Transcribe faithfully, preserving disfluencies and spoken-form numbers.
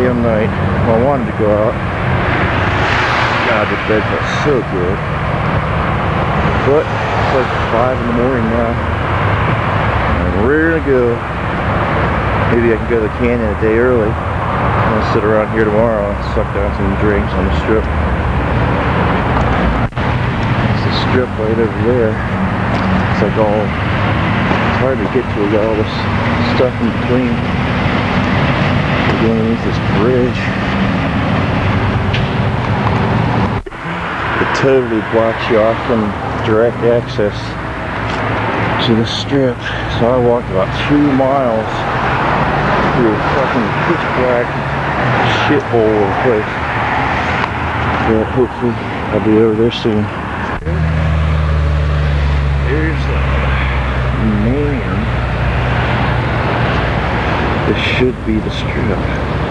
Damn night. Well, I wanted to go out. God, the bed felt so good. But it's like five in the morning now. And we're gonna go. Maybe I can go to the canyon a day early. I'm gonna sit around here tomorrow and suck down some drinks on the strip. It's the strip right over there. It's like all, it's hard to get to. We got all this stuff in between. We're going underneath this bridge. It totally blocks you off from direct access to the strip. So I walked about two miles through a fucking pitch black shithole of a place. But hopefully I'll be over there soon. There's the man. This should be the strip.